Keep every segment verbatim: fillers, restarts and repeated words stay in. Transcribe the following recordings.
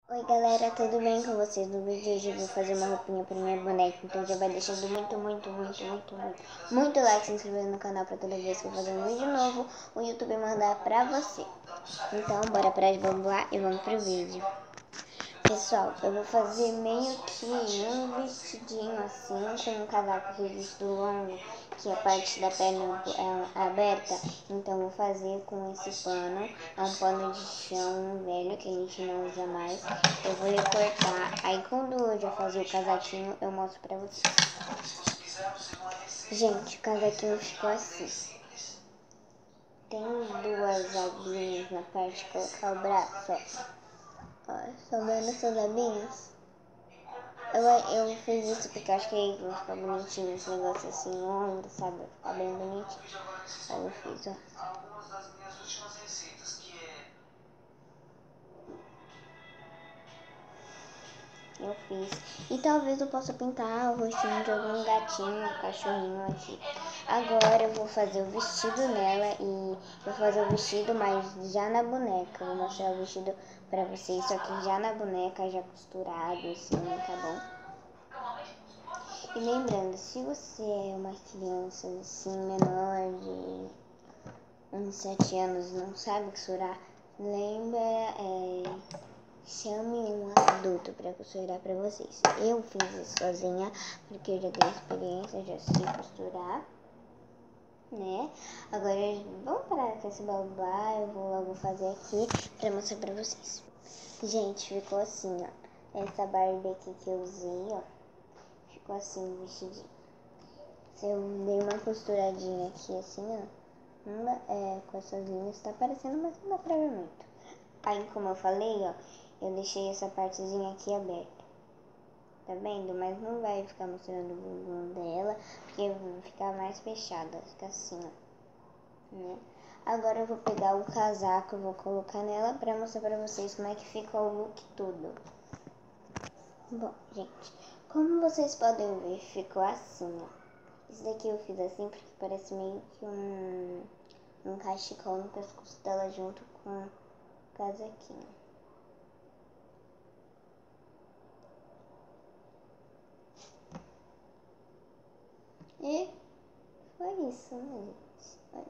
Oi galera, tudo bem com vocês? No vídeo de hoje eu vou fazer uma roupinha pra minha boneca, então já vai deixando muito, muito, muito, muito, muito, muito like, se inscrevendo no canal pra toda vez que eu fazer um vídeo novo, o YouTube mandar pra você. Então bora parar de bablar e vamos pro vídeo. Pessoal, eu vou fazer meio que um vestidinho assim, com um casaco de vestido longo, que a parte da perna é aberta. Então vou fazer com esse pano, é um pano de chão velho que a gente não usa mais. Eu vou recortar, aí quando eu já fazer o casaquinho eu mostro pra vocês. Gente, o casaquinho ficou assim. Tem duas abinhas na parte de colocar o braço, ó. Ó, estão vendo essas abinhas? Eu, eu fiz isso porque eu acho que aí vai ficar bonitinho esse negócio assim, longo, sabe? Vai ficar bem bonitinho. Aí eu fiz, ó. Eu fiz. E talvez eu possa pintar o rostinho de algum gatinho, um cachorrinho aqui. Agora eu vou fazer o vestido nela e vou fazer o vestido, mas já na boneca. Vou mostrar o vestido pra vocês, só que já na boneca, já costurado, assim, tá bom? E lembrando, se você é uma criança assim, menor de uns sete anos e não sabe costurar, lembra, é, chame um adulto para costurar para vocês. Eu fiz isso sozinha, porque eu já tenho experiência, já sei costurar, né? Agora vamos parar com esse babá, eu vou logo fazer aqui para mostrar para vocês. Gente, ficou assim, ó. Essa Barbie aqui que eu usei, ó. Ficou assim o vestidinho. Eu dei uma costuradinha aqui assim, ó. Uma, é, com essas linhas, tá aparecendo, mas não dá pra ver muito. Aí, como eu falei, ó, eu deixei essa partezinha aqui aberta. Tá vendo? Mas não vai ficar mostrando o bumbum dela, porque vai ficar mais fechada. Fica assim, ó. Né? Agora eu vou pegar o casaco, vou colocar nela pra mostrar pra vocês como é que fica o look todo. Bom, gente, como vocês podem ver, ficou assim, ó. Esse daqui eu fiz assim porque parece meio que um, um cachecol no pescoço dela junto com o casaquinho. E foi isso, né, gente? Olha.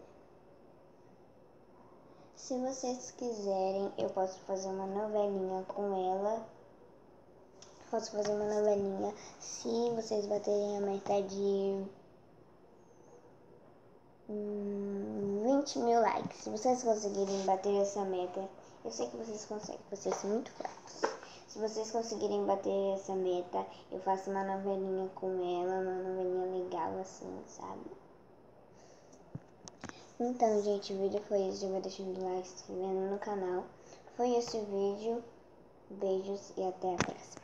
Se vocês quiserem, eu posso fazer uma novelinha com ela. Posso fazer uma novelinha se vocês baterem a meta de hum, vinte mil likes. Se vocês conseguirem bater essa meta, eu sei que vocês conseguem, vocês são muito fortes. Se vocês conseguirem bater essa meta, eu faço uma novelinha com ela, uma novelinha legal assim, sabe? Então, gente, o vídeo foi esse. Já vai deixando o like, se inscrevendo no canal. Foi esse o vídeo. Beijos e até a próxima.